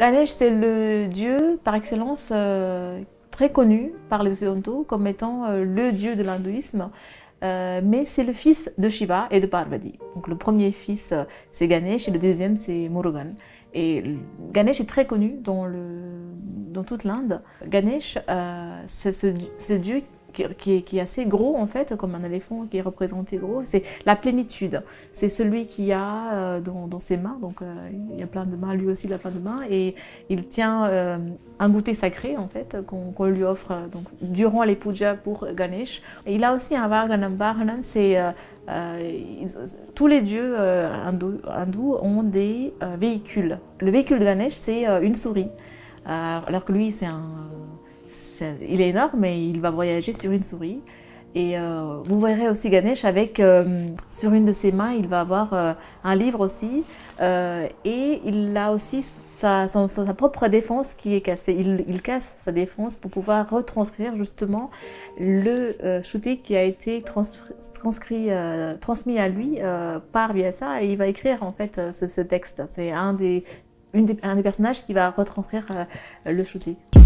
Ganesh, c'est le dieu par excellence très connu par les Occidentaux comme étant le dieu de l'hindouisme, mais c'est le fils de Shiva et de Parvati. Donc le premier fils c'est Ganesh et le deuxième c'est Murugan. Et Ganesh est très connu dans toute l'Inde. Ganesh, c'est ce dieu qui est assez gros en fait, comme un éléphant qui est représenté gros, c'est la plénitude. C'est celui qui a dans ses mains, donc il y a plein de mains, lui aussi il a plein de mains, et il tient un goûter sacré en fait, qu'on lui offre donc, durant les pujas pour Ganesh. Et il a aussi un Vahanam. Vahanam, c'est tous les dieux hindous ont des véhicules. Le véhicule de Ganesh, c'est une souris, alors que lui, il est énorme et il va voyager sur une souris. Et vous verrez aussi Ganesh avec, sur une de ses mains, il va avoir un livre aussi. Et il a aussi sa propre défense qui est cassée. Il casse sa défense pour pouvoir retranscrire justement le shruti qui a été transmis à lui par Vyasa. Et il va écrire en fait ce texte. C'est un des personnages qui va retranscrire le shruti.